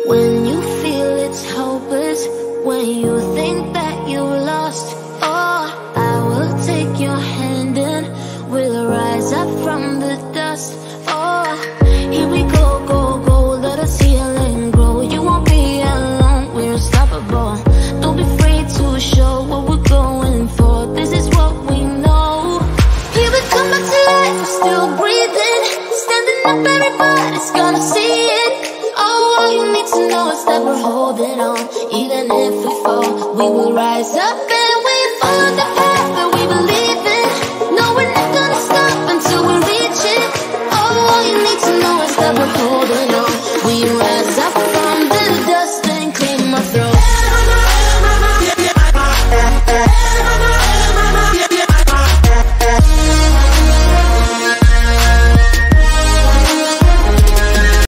When you feel it's hopeless, when you think that you lost, oh, I will take your hand and we'll rise up from the dust. Oh, here we go, go, go, let us heal and grow. You won't be alone, we're unstoppable. Don't be afraid to show what we're going for. This is what we know. Here we come back to life, we're still breathing. Standing up, everybody's gonna see it. Oh, all you need to know is that we're holding on. Even if we fall, we will rise up and